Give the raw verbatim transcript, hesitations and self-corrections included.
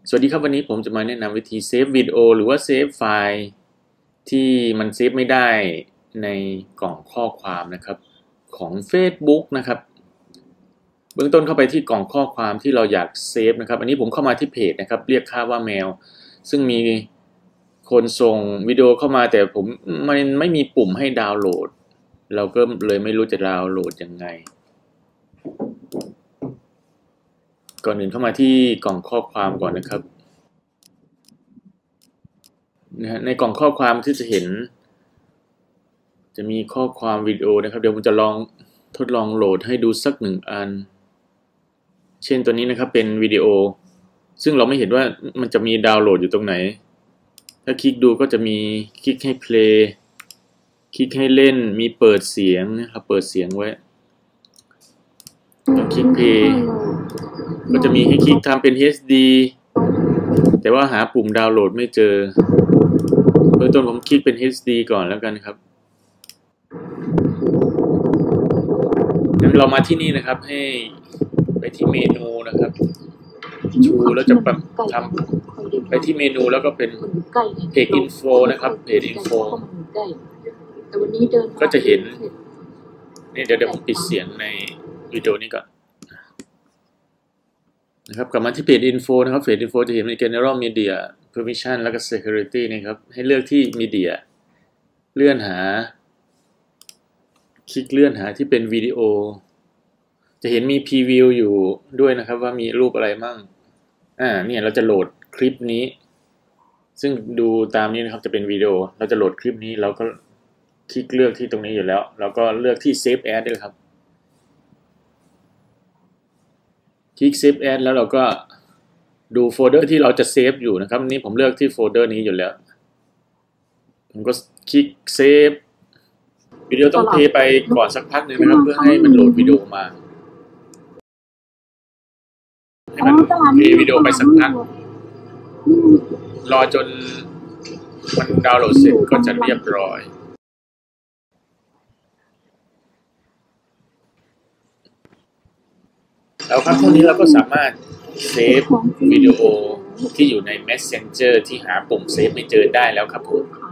สวัสดีครับวันนี้ผมจะมาแนะนำวิธีเซฟวิดีโอหรือว่าเซฟไฟล์ที่มันเซฟไม่ได้ในกล่องข้อความนะครับของ Facebook นะครับเบื้องต้นเข้าไปที่กล่องข้อความที่เราอยากเซฟนะครับอันนี้ผมเข้ามาที่เพจนะครับเรียกค่าว่าแมวซึ่งมีคนส่งวิดีโอเข้ามาแต่ผมมันไม่มีปุ่มให้ดาวน์โหลดเราก็เลยไม่รู้จะดาวน์โหลดยังไงก่อนอื่นเข้ามาที่กล่องข้อความก่อนนะครับนะฮะในกล่องข้อความที่จะเห็นจะมีข้อความวิดีโอนะครับเดี๋ยวผมจะลองทดลองโหลดให้ดูสักหนึ่งอันเช่นตัวนี้นะครับเป็นวิดีโอซึ่งเราไม่เห็นว่ามันจะมีดาวน์โหลดอยู่ตรงไหนถ้าคลิกดูก็จะมีคลิกให้เพลย์คลิกให้เล่นมีเปิดเสียงนะครับเปิดเสียงไว้ต้องคลิกเพลย์ก็จะมีให้คลิกทำเป็น เอช ดี แต่ว่าหาปุ่มดาวน์โหลดไม่เจอเบื้องต้นผมคลิกเป็น เอช ดี ก่อนแล้วกันครับงั้นเรามาที่นี่นะครับให้ไปที่เมนูนะครับชูแล้วจะแบบทำไปที่เมนูแล้วก็เป็นเพจ info นะครับเพจ info ก็จะเห็นนี่เดี๋ยวเดี๋ยวผมปิดเสียงในวิดีโอนี้ก่อนนะครับกลับมาที่เพจ info นะครับเพจ info จะเห็นใน general media permission แล้วก็ security นะครับให้เลือกที่ media เลื่อนหาคลิกเลื่อนหาที่เป็นวิดีโอจะเห็นมี preview อยู่ด้วยนะครับว่ามีรูปอะไรมั่งอ่าเนี่ยเราจะโหลดคลิปนี้ซึ่งดูตามนี้นะครับจะเป็นวิดีโอเราจะโหลดคลิปนี้เราก็คลิกเลือกที่ตรงนี้อยู่แล้วเราก็เลือกที่ save as ด้วยครับคลิก save as แล้วเราก็ดูโฟลเดอร์ที่เราจะเซฟอยู่นะครับนี่ผมเลือกที่โฟลเดอร์นี้อยู่แล้วผมก็คลิกเซฟวิดีโอต้องเพลย์ไปก่อนสักพักหนึ่งนะครับเพื่อให้มันโหลดวิดีโอมาให้มันเพลย์วิดีโอไปสักพักรอจนมันดาวน์โหลดเสร็จก็จะเรียบร้อยแล้วครับเท่านี้เราก็สามารถเซฟวิดีโอที่อยู่ใน Messenger ที่หาปุ่มเซฟไม่เจอได้แล้วครับผม